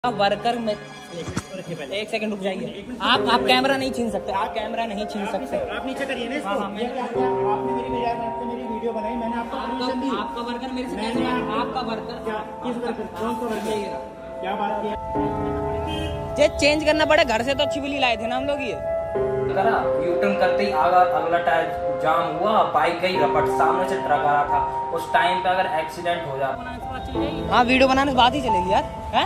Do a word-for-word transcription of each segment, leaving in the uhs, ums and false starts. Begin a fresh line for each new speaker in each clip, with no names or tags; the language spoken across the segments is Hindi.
वर्कर में एक सेकंड रुक जाइए। आप आप कैमरा नहीं छीन सकते, आप कैमरा नहीं छीन सकते।
आप नीचे करिए ना इसको।
हाँ, हाँ,
आपने मेरी मेरी वीडियो बनाई, मैंने आपको परमिशन दी।
आपका वर्कर मेरे से कैसे है? आपका वर्कर
क्या किस वर्कर? कौन सा वर्कर? क्या बात की?
जे चेंज करना पड़े, घर से तो अच्छी बिल्ली लाए थे ना हम लोग। ये
करा यूटर्न करते ही आगा अगला टायर जाम हुआ, बाइक गई रपट, सामने से ट्रक आ रहा था। उस टाइम पे अगर एक्सीडेंट हो जाता।
हाँ, वीडियो बनाने से बात ही चलेगी यार। है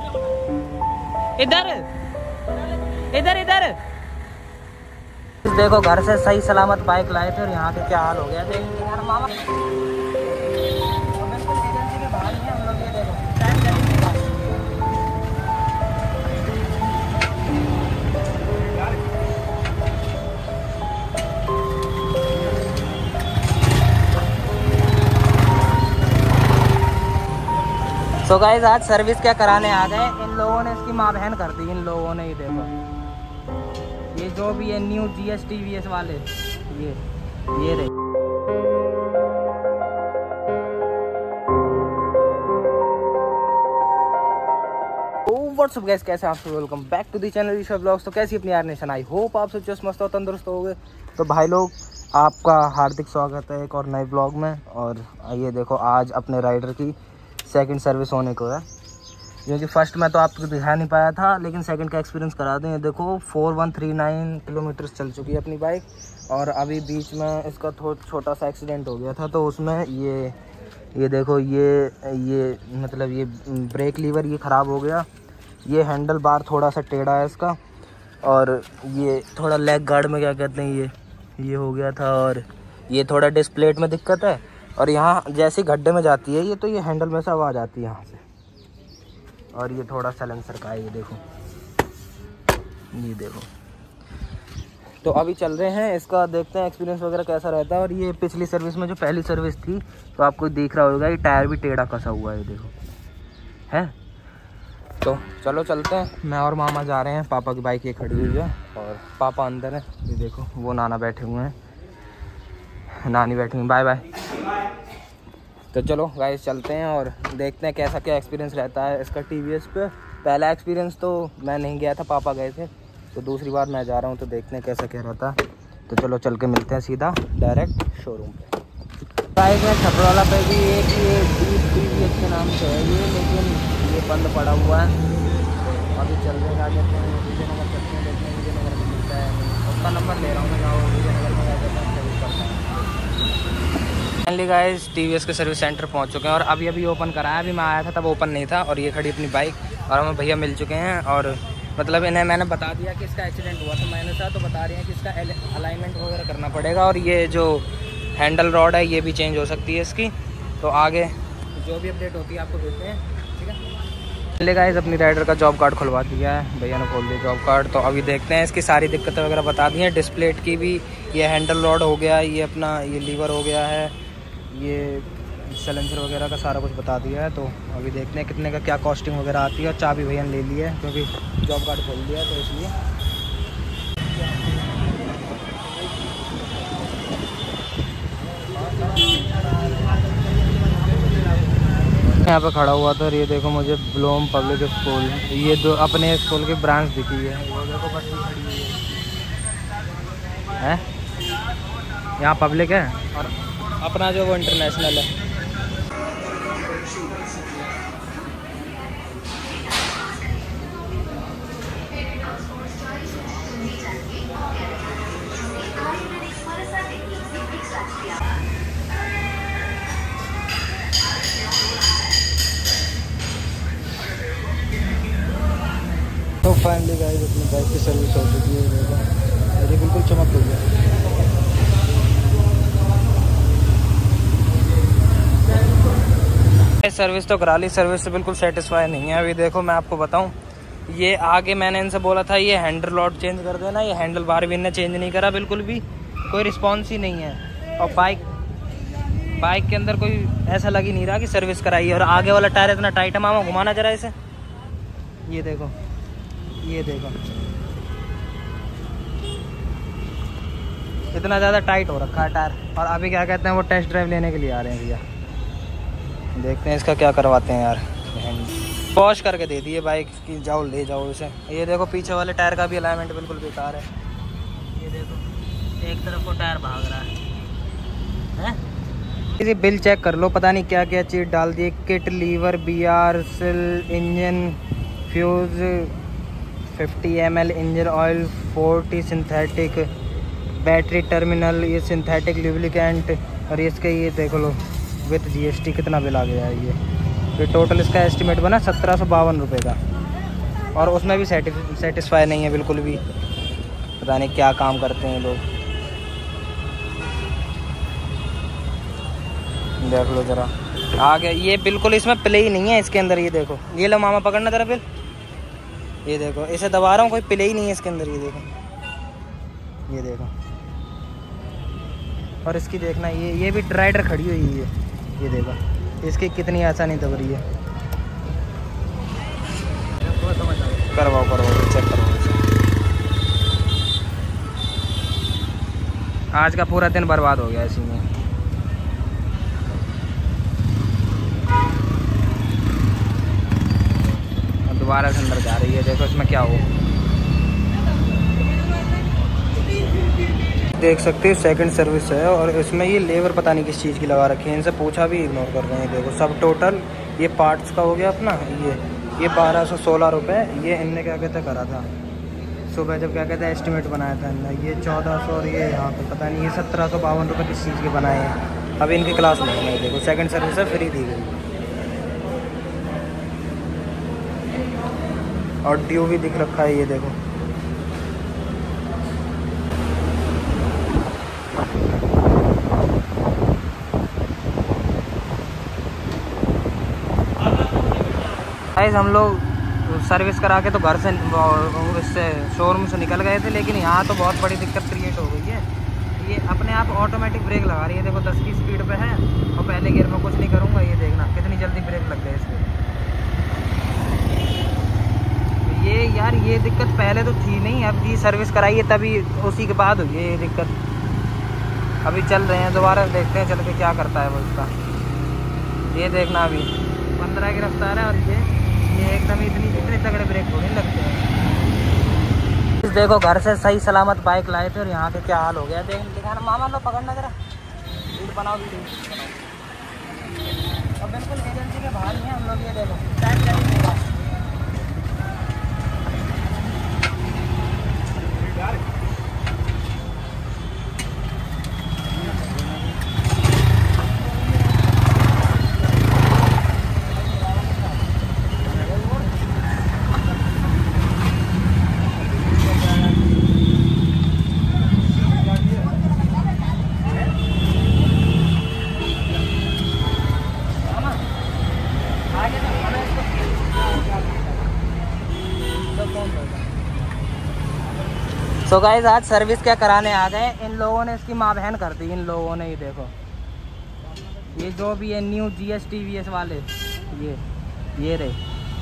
इधर इधर इधर देखो, घर से सही सलामत बाइक लाए थे और यहाँ के क्या हाल हो गया थे यार मामा। तो गाइस आज सर्विस क्या कराने आ गए। इन लोगों ने इसकी माँ बहन कर दी। इन लोगों ने, ये देखो, ये जो भी है new G S T V S वाले, ये ये देखो। व्हाट्सअप गाइस, कैसे आप सब? Welcome back to the channel Rishabh blogs. तो कैसी अपनी यार नेशन, आई होप आप सब चुस्त मस्त और तंदुरुस्त हो गए। तो भाई लोग, आपका हार्दिक स्वागत है एक और नए ब्लॉग में। और ये देखो, आज अपने राइडर की सेकंड सर्विस होने को है, क्योंकि फर्स्ट में तो आपको दिखा नहीं पाया था, लेकिन सेकंड का एक्सपीरियंस करा दें। ये देखो, four one three nine kilometre चल चुकी है अपनी बाइक। और अभी बीच में इसका थोड़ा छोटा सा एक्सीडेंट हो गया था, तो उसमें ये ये देखो, ये ये मतलब ये ब्रेक लीवर ये ख़राब हो गया। ये हैंडल बार थोड़ा सा टेढ़ा है इसका, और ये थोड़ा लेग गार्ड में क्या कहते हैं, ये ये हो गया था। और ये थोड़ा डिस्क प्लेट में दिक्कत है। और यहाँ जैसे गड्ढे में जाती है ये, तो ये हैंडल में से आवाज़ आती है यहाँ से। और ये थोड़ा साइलेंसर का है, ये देखो, ये देखो। तो अभी चल रहे हैं, इसका देखते हैं एक्सपीरियंस वगैरह कैसा रहता है। और ये पिछली सर्विस में जो पहली सर्विस थी, तो आपको दिख रहा होगा, ये टायर भी टेढ़ा कसा हुआ है, ये देखो है। तो चलो चलते हैं। मैं और मामा जा रहे हैं, पापा की बाइक ये खड़ी हुई है और पापा अंदर है। ये देखो, वो नाना बैठे हुए हैं, नानी बैठी हुई। Bye bye. तो चलो गाइस चलते हैं और देखते हैं कैसा क्या एक्सपीरियंस रहता है इसका टी वी एस पे। पहला एक्सपीरियंस तो मैं नहीं गया था, पापा गए थे, तो दूसरी बार मैं जा रहा हूँ, तो देखते हैं कैसा क्या रहता है। तो चलो चल के मिलते हैं सीधा डायरेक्ट शोरूम पे। बाइक में छपराला पे भी एक ये टी वी एस के नाम से है ये, लेकिन ये बंद पड़ा हुआ है। अभी चल रहे हैं, जाते हैं विजयनगर, चलते हैं, देखते हैं विजयनगर में मिलता है। उसका नंबर ले रहा हूँ मैं, जाओ विजयनगर में जाकर मैं सर्विस करता हूँ। Finally guys T V S के सर्विस सेंटर पहुंच चुके हैं और अभी अभी ओपन कराया। अभी मैं आया था तब ओपन नहीं था। और ये खड़ी अपनी बाइक और हमें भैया मिल चुके हैं। और मतलब इन्हें मैंने बता दिया कि इसका एक्सीडेंट हुआ था मैंने था, तो बता रही हैं कि इसका अलाइनमेंट वगैरह करना पड़ेगा। और ये जो हैंडल रॉड है ये भी चेंज हो सकती है इसकी। तो आगे जो भी अपडेट होती है आपको देते हैं, ठीक है। पहले गाइस अपनी राइडर का जॉब कार्ड खुलवा दिया है, भैया ने खोल दिया जॉब कार्ड। तो अभी देखते हैं, इसकी सारी दिक्कतें वगैरह बता दी हैं। डिस्प्लेट की भी, ये हैंडल रॉड हो गया, ये अपना ये लीवर हो गया है, ये साइलेंसर वगैरह का सारा कुछ बता दिया है। तो अभी देखते हैं कितने का क्या कॉस्टिंग वगैरह आती है। और चाबी भैया ने ले ली है, क्योंकि जॉब कार्ड खोल दिया है, तो इसलिए। यहाँ पे खड़ा हुआ था और ये देखो, मुझे ब्लूम पब्लिक स्कूल, ये दो अपने स्कूल की ब्रांच दिखी है। वो देखो बस खड़ी हुई है, है? यहाँ पब्लिक है और अपना जो वो इंटरनेशनल है। तो फाइनली गाइस अपनी बाइक की सर्विस हो चुकी है। देखो ये बिल्कुल चमक गई है। सर्विस तो करा ली, सर्विस से बिल्कुल सेटिस्फाई नहीं है। अभी देखो मैं आपको बताऊं, ये आगे मैंने इनसे बोला था ये हैंडल रॉड चेंज कर देना, ये हैंडल बार भी इनने चेंज नहीं करा, बिल्कुल भी कोई रिस्पॉन्स ही नहीं है। और बाइक बाइक के अंदर कोई ऐसा लग ही नहीं रहा कि सर्विस कराई है। और आगे वाला टायर इतना टाइट है, मामा घुमाना जरा इसे, ये देखो, ये देखो इतना ज़्यादा टाइट हो रखा है टायर। और अभी क्या कहते हैं, वो टेस्ट ड्राइव लेने के लिए आ रहे हैं भैया। देखते हैं इसका क्या करवाते हैं यार। वॉश करके दे दिए बाइक की, जाओ ले जाओ इसे। ये देखो पीछे वाले टायर का भी अलाइनमेंट बिल्कुल बेकार है। ये देखो एक तरफ को टायर भाग रहा है, हैं? इसे बिल चेक कर लो, पता नहीं क्या क्या चीज़ डाल दी। किट, लीवर, बी आर सिल, engine fuse, fifty M L engine oil, forty synthetic battery terminal, ये सिंथेटिक लुब्रिकेंट, और इसके ये देखो लो विथ जीएसटी कितना बिल आ गया है। ये ये टोटल इसका एस्टिमेट बना सत्रह सौ बावन रुपये का, और उसमें भी सेटिस्फाई नहीं है बिल्कुल भी। पता नहीं क्या काम करते हैं लोग। देख लो ज़रा आगे, ये बिल्कुल इसमें प्ले ही नहीं है इसके अंदर। ये देखो, ये लो मामा पकड़ना ज़रा बिल। ये देखो इसे दबा रहा हूँ, कोई प्ले ही नहीं है इसके अंदर। ये देखो, ये देखो, और इसकी देखना ये ये भी ड्राइडर खड़ी हुई है। ये देखो इसकी कितनी आसानी दब रही है। करवाओ करवाओ चेक करवाओ। आज का पूरा दिन बर्बाद हो गया इसी में। दोबारा से अंदर जा रही है, देखो इसमें क्या हो। देख सकते हो सेकंड सर्विस है, और इसमें ये लेबर पता नहीं किस चीज़ की लगा रखी है। इनसे पूछा भी इग्नोर कर रहे हैं। देखो सब टोटल ये पार्ट्स का हो गया अपना। ये ये बारह सौ सोलह रुपये ये इनने क्या कहते करा था सुबह, जब क्या कहते हैं एस्टिमेट बनाया था इनने। ये चौदह सौ और ये यहाँ पे पता नहीं ये सत्रह सौ बावन रुपये किस चीज़ के बनाए हैं। अब इनकी क्लास नहीं है। देखो सेकंड सर्विस है, फ्री दी गई, और ड्यू भी दिख रखा है। ये देखो गाइस, हम लोग सर्विस करा के तो घर से इससे शोरूम से निकल गए थे, लेकिन यहाँ तो बहुत बड़ी दिक्कत क्रिएट हो गई है। ये अपने आप ऑटोमेटिक ब्रेक लगा रही है। देखो दस की स्पीड पे है, और पहले गियर में कुछ नहीं करूँगा। ये देखना कितनी जल्दी ब्रेक लग गए इसके। ये यार ये दिक्कत पहले तो थी नहीं, अब ये सर्विस कराई है तभी उसी के बाद हुई है ये दिक्कत। अभी चल रहे हैं, दोबारा देखते हैं चल के क्या करता है वो इसका। ये देखना अभी पंद्रह की रफ्तार है, और ये ये एकदम इतनी इतने तगड़े ब्रेक थोड़ी लगते हैं। देखो घर से सही सलामत बाइक लाए थे, और यहाँ के क्या हाल हो गया। देख दिखाना मामा, लो पकड़ना जरा, वीडियो बनाओ वीडियो बनाओ। अब बिल्कुल एजेंसी के बाहर नहीं है हम लोग। ये देखो टाइम लगेगा। तो गाइस आज सर्विस क्या कराने आ गए। इन लोगों ने इसकी माँ बहन कर दी। इन लोगों ने ये देखो, ये जो भी है new G S T V S वाले, ये ये रहे।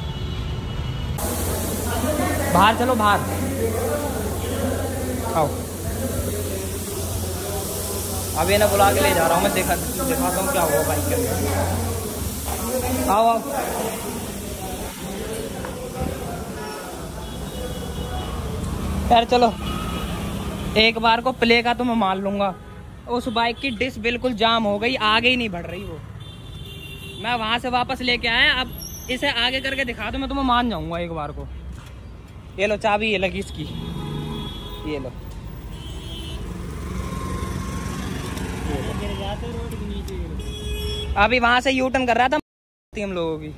बाहर चलो, बाहर आओ। अब ये ना बुला के ले जा रहा हूँ मैं, देखा दिखाता हूँ क्या हुआ बाइक के अंदर। आओ आओ। यार चलो, एक बार को प्ले का तो मैं मान लूंगा। उस बाइक की डिस्क बिल्कुल जाम हो गई, आगे ही नहीं बढ़ रही वो। मैं वहां से वापस लेके आया, अब इसे आगे करके दिखा दो, मैं तुम्हें मान जाऊंगा एक बार को। ये लो चाबी, ये लगी इसकी, ये लो। अभी वहां से यू टर्न कर रहा था हम लोगों की।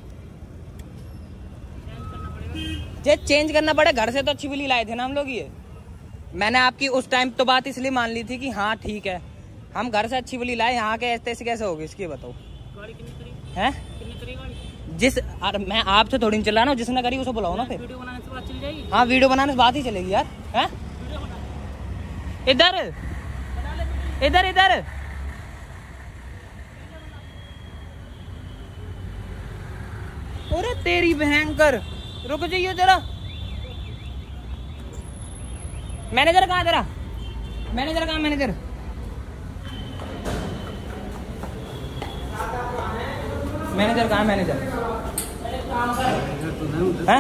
जे चेंज करना पड़े, घर से तो अच्छी बिल्ली लाए थे ना हम लोग। ये मैंने आपकी उस टाइम तो बात इसलिए मान ली थी कि हाँ ठीक है, हम घर से अच्छी बिल्ली लाए, यहाँ के ऐसे कैसे होगी इसकी बताओ। हैं जिस अरे मैं आपसे थोड़ी नहीं चला ना, जिसने करी उसे बुलाओ ना फिर। वीडियो बनाने से बात चल जाएगी। हाँ वीडियो बनाने से बात ही चलेगी यार। हैं इधर इधर इधर अरे तेरी भयंकर, रुक जाइए जरा। मैनेजर कहाँ तेरा? मैनेजर कहाँ? मैनेजर मैनेजर कहाँ? मैनेजर हैं?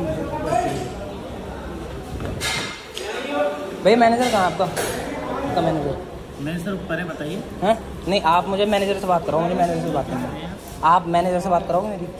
भैया मैनेजर कहाँ आपका? आपका मैनेजर
मैनेजर ऊपर है, बताइए।
हैं? नहीं, आप मुझे मैनेजर से बात कराओ, मुझे मैनेजर से बात करना है। आप मैनेजर से बात कराओगे मेरी?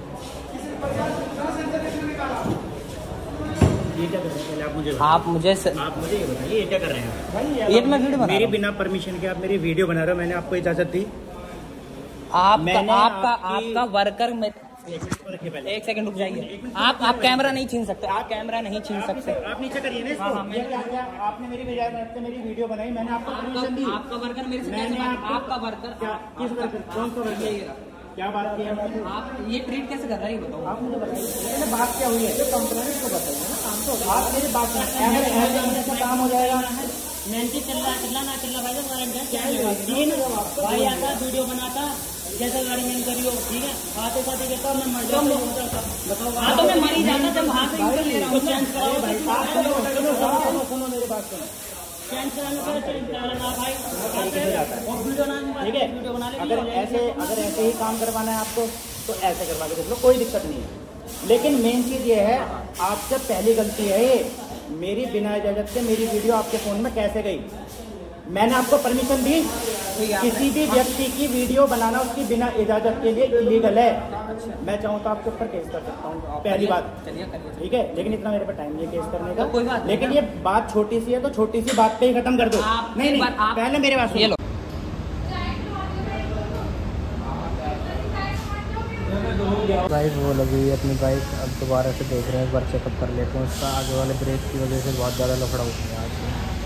ये क्या कर रहे हैं पहले आप मुझे
आप मुझे स...
आप मुझे ये बताइए, ये क्या कर रहे हैं?
ये तो मैं वीडियो बना
मेरी
रहा हूँ।
बिना परमिशन के आप मेरी वीडियो बना रहे हो, मैंने आपको इजाजत दी?
आपका
मैंने
आपका
आपकी-
आपका वर्कर में
एक मिनट को रखिए पहले।
एक सेकंड रुक जाइए। आप आप कैमरा नहीं छीन सकते, आप कैमरा नहीं छीन सकते।
आप नीचे करिए ना इसको।
हाँ, हाँ,
ये
मैंने-
क्या किया? आपने मेरी बजाय बैठते मेरी वीडियो बनाई, मैंने आपको परमिशन दी।
आपका आपका वर्कर मेरे से कैसे
मैंने
बात-
आपको-
आपका वर्कर
क्या किस वर्कर? कौन सा वर्कर?
ये रहा।
क्या बात की है आपने?
आप ये ट्रीट कैसे कर रहे हैं ये बताओ।
आप मुझे बताइए पहले बात क्या हुई है? जो कंप्लेंट को बताइए ना, काम तो होगा। आप मेरी बात सुनिए, अगर ऐसे होने से काम हो जाएगा।
मेहनती चल रहा चल ना चल रहा भाई साहब वारंट है क्या
ये
है?
तीन जवाब
भाई आता वीडियो बनाता जैसे गाड़ी मैंने करी हो, ठीक है, आते साथ कहता मैं मर जाता।
बताओ।
हाँ तो मैं मर ही जाता जब वहाँ से इंटर ले रहा हूँ। चेंज कराओ
भाई आप सुनो सुनो सुनो सुनो सुनो मेरी बात सुनो।
चेंज कराने का चेंज कराना भाई
तरीके से जाता है।
और वीडियो ना
ठीक है,
वीडियो बना ले।
अगर ऐसे अगर ऐसे ही काम करवाना है आपको तो ऐसे करवा के देख लो, कोई दिक्कत नहीं है। लेकिन मेन चीज़ ये है, आपसे पहली गलती है ये, मेरी बिना इजाजत के मेरी वीडियो आपके फ़ोन में कैसे गई? मैंने आपको परमिशन दी? किसी भी व्यक्ति की वीडियो बनाना उसकी बिना इजाजत के लिए इलीगल है। मैं चाहूँ तो आपके ऊपर केस कर सकता हूँ, पहली बात।
चलिए करिए।
ठीक है, लेकिन इतना मेरे पास टाइम नहीं है केस करने का।
तो कोई बात नहीं।
लेकिन ये बात छोटी सी है तो छोटी सी बात पे ही खत्म कर दो।
आप
नहीं
एक
नहीं
बार आप-
पहले मेरे पास
ये लो। गाइस वो लगी हुई है अपनी बाइक, अब दोबारा से देख रहे हैं, एक बार चेकअप कर लेते हैं उसका। आगे वाले ब्रेक की वजह से बहुत ज़्यादा लफड़ा हो गया आज।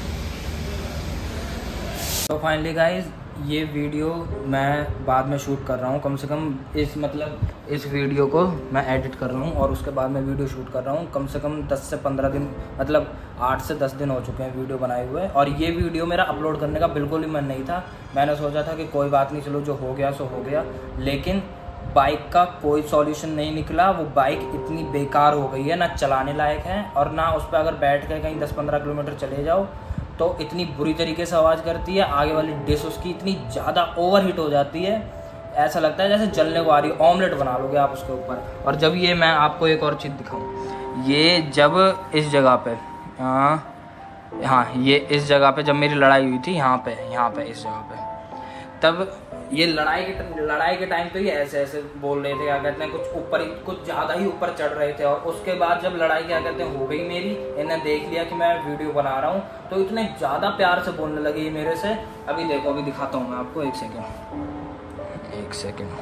तो फाइनली गाइस ये वीडियो मैं बाद में शूट कर रहा हूँ, कम से कम इस मतलब इस वीडियो को मैं एडिट कर रहा हूँ और उसके बाद मैं वीडियो शूट कर रहा हूँ। कम से कम दस से पंद्रह दिन मतलब आठ से दस दिन हो चुके हैं वीडियो बनाए हुए। और ये वीडियो मेरा अपलोड करने का बिल्कुल ही मन नहीं था। मैंने सोचा था कि कोई बात नहीं, चलो जो हो गया सो हो गया। लेकिन बाइक का कोई सॉल्यूशन नहीं निकला। वो बाइक इतनी बेकार हो गई है, ना चलाने लायक है और ना उस पर अगर बैठ कर कहीं दस पंद्रह किलोमीटर चले जाओ तो इतनी बुरी तरीके से आवाज़ करती है। आगे वाली डिश उसकी इतनी ज़्यादा ओवरहीट हो जाती है, ऐसा लगता है जैसे जलने को आ रही है। ऑमलेट बना लोगे आप उसके ऊपर। और जब ये मैं आपको एक और चीज़ दिखाऊं, ये जब इस जगह पे हाँ हाँ ये इस जगह पे जब मेरी लड़ाई हुई थी यहाँ पे यहाँ पे इस जगह पे, तब ये लड़ाई के लड़ाई के टाइम तो ये ऐसे ऐसे बोल रहे थे, क्या कहते हैं, कुछ ऊपर ही कुछ ज़्यादा ही ऊपर चढ़ रहे थे। और उसके बाद जब लड़ाई क्या कहते हैं हो गई मेरी, इन्हें देख लिया कि मैं वीडियो बना रहा हूँ तो इतने ज़्यादा प्यार से बोलने लगे ये मेरे से। अभी देखो, अभी दिखाता हूँ मैं आपको, एक सेकेंड एक सेकेंड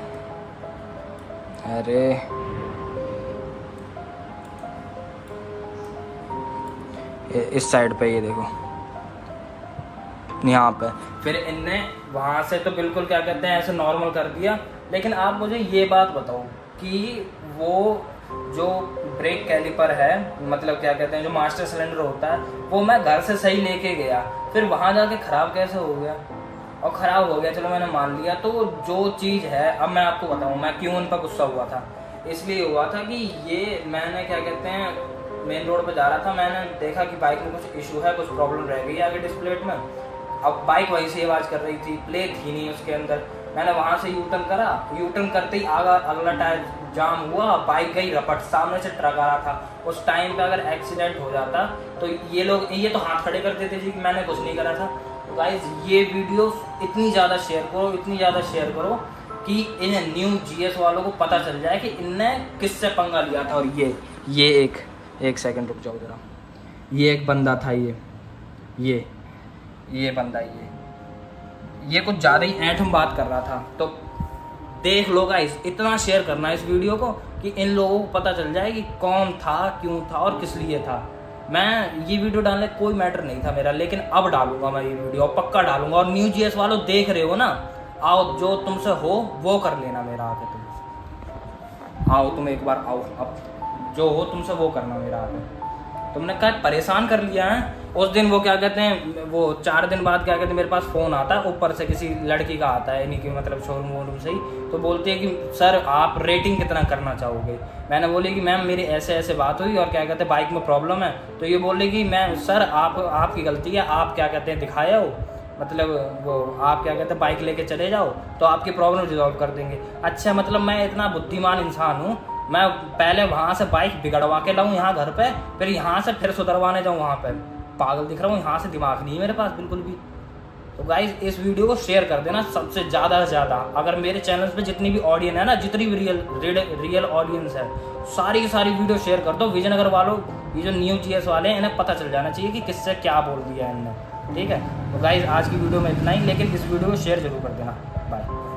अरे इस साइड पे ये देखो, यहाँ पे। फिर इनने वहाँ से तो बिल्कुल क्या कहते हैं ऐसे नॉर्मल कर दिया। लेकिन आप मुझे ये बात बताओ कि वो जो ब्रेक कैलिपर है, मतलब क्या कहते हैं जो मास्टर सिलेंडर होता है, वो मैं घर से सही लेके गया, फिर वहाँ जाके ख़राब कैसे हो गया? और ख़राब हो गया चलो मैंने मान लिया, तो जो चीज़ है अब मैं आपको बताऊँ मैं क्यों उन पर गुस्सा हुआ था। इसलिए हुआ था कि ये मैंने क्या कहते हैं मेन रोड पर जा रहा था, मैंने देखा कि बाइक में कुछ इशू है, कुछ प्रॉब्लम रह गई आगे डिस्प्लेट में। अब बाइक वहीं से आवाज़ कर रही थी, प्लेट थी नहीं उसके अंदर। मैंने वहाँ से यू टर्न करा, यू टर्न करते ही आगा अगला टायर जाम हुआ, बाइक गई रपट, सामने से ट्रक आ रहा था। उस टाइम पे अगर एक्सीडेंट हो जाता तो ये लोग ये तो हाथ खड़े कर देते थे कि मैंने कुछ नहीं करा था। तो गाइस ये वीडियो इतनी ज़्यादा शेयर करो, इतनी ज़्यादा शेयर करो कि इन न्यू जीएस वालों को पता चल जाए कि इनने किससे पंगा लिया था। और ये ये एक एक सेकंड रुक जाओ जरा, ये एक बंदा था, ये ये ये बंदा ये ये कुछ ज़्यादा ही ऐंठम बात कर रहा था। तो देख लो गाइस, इतना शेयर करना इस वीडियो को कि इन लोगों को पता चल जाए कि कौन था, क्यों था और किस लिए था। मैं ये वीडियो डालने कोई मैटर नहीं था मेरा, लेकिन अब डालूंगा मैं ये वीडियो, पक्का डालूंगा। और न्यू जीएस वालों देख रहे हो ना, आओ जो तुमसे हो वो कर लेना मेरा आके, तुम आओ, तुम एक बार आओ, अब जो हो तुमसे वो करना मेरा आके। तुमने क्या परेशान कर लिया है। उस दिन वो क्या कहते हैं, वो चार दिन बाद क्या कहते हैं मेरे पास फ़ोन आता है, ऊपर से किसी लड़की का आता है, यानी कि मतलब शोरूम वोरूम से ही, तो बोलती है कि सर आप रेटिंग कितना करना चाहोगे। मैंने बोली कि मैम मेरी ऐसे ऐसे बात हुई और क्या कहते हैं बाइक में प्रॉब्लम है। तो ये बोले कि मैं सर आप आपकी गलती है, आप क्या कहते हैं दिखाए हो, मतलब वो आप क्या कहते हैं बाइक लेके चले जाओ तो आपकी प्रॉब्लम रिजॉल्व कर देंगे। अच्छा मतलब मैं इतना बुद्धिमान इंसान हूँ,
मैं पहले वहां से बाइक बिगड़वा के लाऊं यहाँ घर पे, फिर यहाँ से फिर सुधरवाने जाऊँ वहां पे। पागल दिख रहा हूँ, यहाँ से दिमाग नहीं है मेरे पास बिल्कुल भी। तो गाइज इस वीडियो को शेयर कर देना सबसे ज़्यादा से ज़्यादा। अगर मेरे चैनल पे जितनी भी ऑडियंस है ना, जितनी भी रियल रियल ऑडियंस है, सारी की सारी वीडियो शेयर कर दो। विजयनगर वालों, ये जो न्यू जीएस वाले हैं, इन्हें पता चल जाना चाहिए कि किससे क्या बोल दिया है इनने। ठीक है, तो गाइज आज की वीडियो में इतना ही, लेकिन इस वीडियो को शेयर जरूर कर देना। बाय।